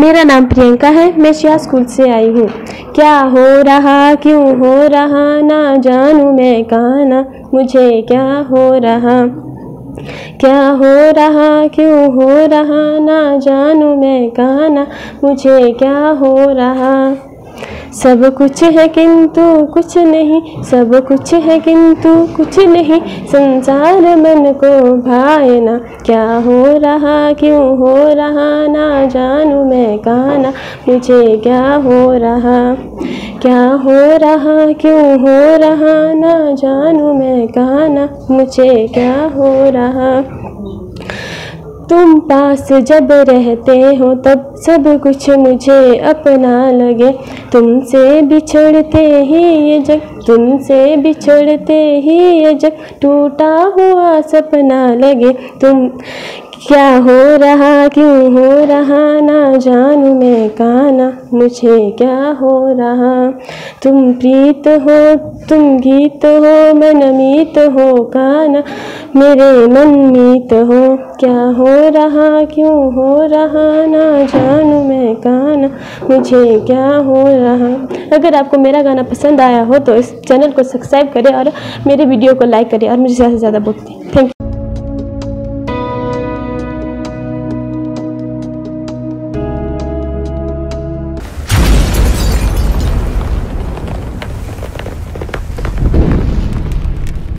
मेरा नाम प्रियंका है, मैं शिया स्कूल से आई हूँ। क्या हो रहा क्यों हो रहा ना जानूँ मैं कहाँ ना, मुझे क्या हो रहा। क्या हो रहा क्यों हो रहा ना जानूँ मैं कहाँ ना, मुझे क्या हो रहा। सब कुछ है किंतु कुछ नहीं, सब कुछ है किंतु कुछ नहीं, संसार मन को भाए ना। क्या हो रहा क्यों हो रहा ना जानूँ मैं कहाँ ना, मुझे क्या हो रहा। क्या हो रहा क्यों हो रहा ना जानूँ मैं कहाँ ना, मुझे क्या हो रहा। तुम पास जब रहते हो तब सब कुछ मुझे अपना लगे, तुमसे बिछड़ते ही ये जग, तुमसे बिछड़ते ही ये जग टूटा हुआ सपना लगे। तुम क्या हो रहा क्यों हो रहा ना जानूँ मैं कहाँ ना, मुझे क्या हो रहा। तुम प्रीत हो तुम गीत हो मन मीत हो कहाँ ना, मेरे मन मीत हो। क्या हो रहा क्यों हो रहा ना जानूँ मैं कहाँ ना, मुझे क्या हो रहा। अगर आपको मेरा गाना पसंद आया हो तो इस चैनल को सब्सक्राइब करें और मेरे वीडियो को लाइक करें और मुझे ज़्यादा से ज़्यादा वोट दें। Thank you.